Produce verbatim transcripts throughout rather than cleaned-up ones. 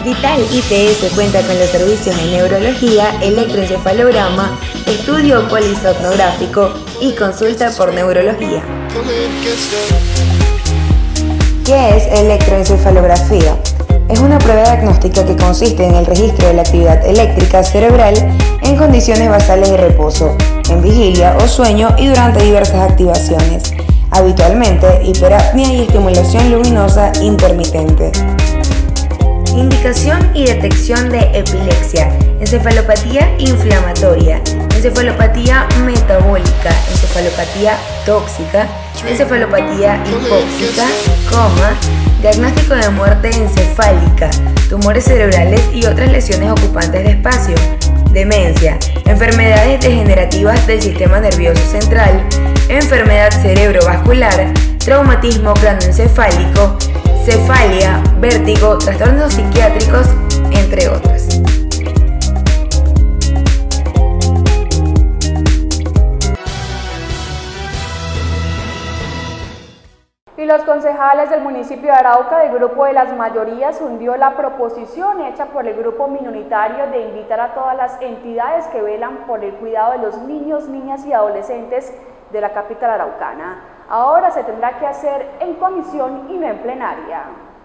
Vital I P S cuenta con los servicios de neurología, electroencefalograma, estudio polisomnográfico y consulta por neurología. ¿Qué es electroencefalografía? Es una prueba diagnóstica que consiste en el registro de la actividad eléctrica cerebral en condiciones basales de reposo, en vigilia o sueño y durante diversas activaciones, habitualmente hiperapnea y estimulación luminosa intermitente. Indicación y detección de epilepsia, encefalopatía inflamatoria, encefalopatía metabólica, encefalopatía tóxica, encefalopatía hipóxica, coma, diagnóstico de muerte encefálica, tumores cerebrales y otras lesiones ocupantes de espacio, demencia, enfermedades degenerativas del sistema nervioso central, enfermedad cerebrovascular, traumatismo craneoencefálico, cefalia, vértigo, trastornos psiquiátricos, entre otras. Y los concejales del municipio de Arauca del grupo de las mayorías hundió la proposición hecha por el grupo minoritario de invitar a todas las entidades que velan por el cuidado de los niños, niñas y adolescentes de la capital araucana. Ahora se tendrá que hacer en comisión y no en plenaria.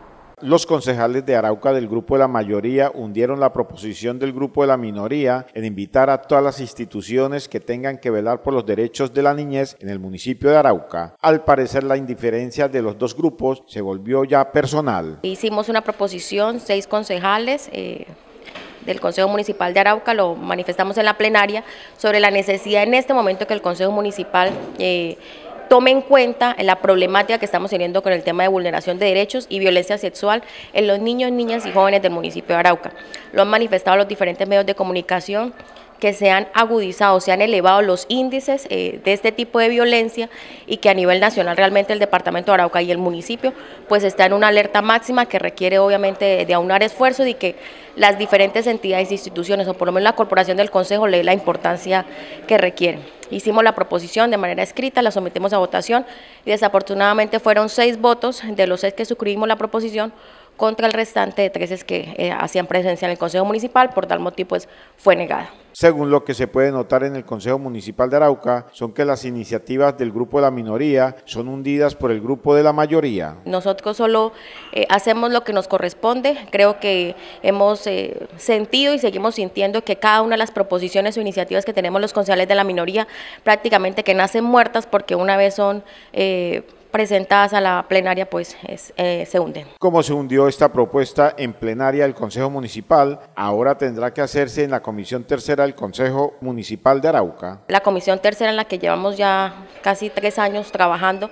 Los concejales de Arauca del grupo de la mayoría hundieron la proposición del grupo de la minoría en invitar a todas las instituciones que tengan que velar por los derechos de la niñez en el municipio de Arauca. Al parecer, la indiferencia de los dos grupos se volvió ya personal. Hicimos una proposición, seis concejales eh, del Consejo Municipal de Arauca, lo manifestamos en la plenaria, sobre la necesidad en este momento que el Consejo Municipal eh, tome en cuenta la problemática que estamos teniendo con el tema de vulneración de derechos y violencia sexual en los niños, niñas y jóvenes del municipio de Arauca. Lo han manifestado los diferentes medios de comunicación, que se han agudizado, se han elevado los índices eh, de este tipo de violencia y que a nivel nacional realmente el departamento de Arauca y el municipio pues está en una alerta máxima que requiere obviamente de, de aunar esfuerzos y que las diferentes entidades e instituciones, o por lo menos la corporación del Consejo, le dé la importancia que requieren. Hicimos la proposición de manera escrita, la sometemos a votación y desafortunadamente fueron seis votos de los seis que suscribimos la proposición contra el restante de trece que eh, hacían presencia en el Consejo Municipal, por tal motivo pues fue negada. Según lo que se puede notar en el Consejo Municipal de Arauca, son que las iniciativas del grupo de la minoría son hundidas por el grupo de la mayoría. Nosotros solo eh, hacemos lo que nos corresponde, creo que hemos eh, sentido y seguimos sintiendo que cada una de las proposiciones o iniciativas que tenemos los concejales de la minoría prácticamente que nacen muertas porque una vez son eh, presentadas a la plenaria pues es, eh, se hunden. Como se hundió esta propuesta en plenaria del Consejo Municipal, ahora tendrá que hacerse en la Comisión Tercera del Consejo Municipal de Arauca. La Comisión Tercera, en la que llevamos ya casi tres años trabajando,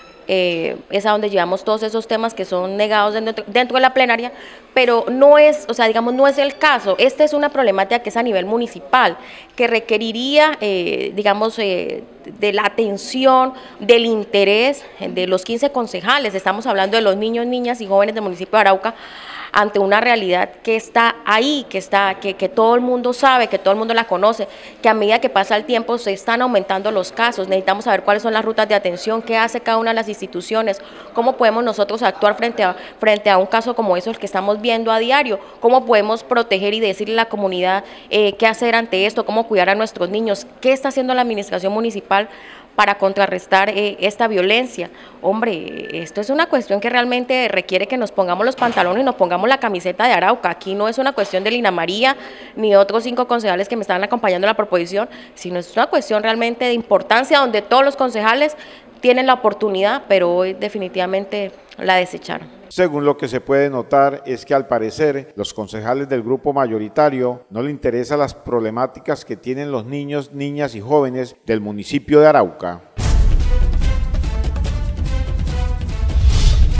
Eh, es a donde llevamos todos esos temas que son negados dentro, dentro de la plenaria, pero no es, o sea, digamos, no es el caso. Esta es una problemática que es a nivel municipal, que requeriría, eh, digamos, eh, de la atención, del interés de los quince concejales. Estamos hablando de los niños, niñas y jóvenes del municipio de Arauca, ante una realidad que está ahí, que, está, que, que todo el mundo sabe, que todo el mundo la conoce, que a medida que pasa el tiempo se están aumentando los casos. Necesitamos saber cuáles son las rutas de atención, qué hace cada una de las instituciones, cómo podemos nosotros actuar frente a, frente a un caso como esos que estamos viendo a diario, cómo podemos proteger y decirle a la comunidad eh, qué hacer ante esto, cómo cuidar a nuestros niños, qué está haciendo la administración municipal para contrarrestar eh, esta violencia. Hombre, esto es una cuestión que realmente requiere que nos pongamos los pantalones y nos pongamos la camiseta de Arauca. Aquí no es una cuestión de Lina María ni de otros cinco concejales que me están acompañando en la proposición, sino es una cuestión realmente de importancia donde todos los concejales tienen la oportunidad, pero hoy definitivamente la desecharon. Según lo que se puede notar es que al parecer los concejales del grupo mayoritario no le interesan las problemáticas que tienen los niños, niñas y jóvenes del municipio de Arauca.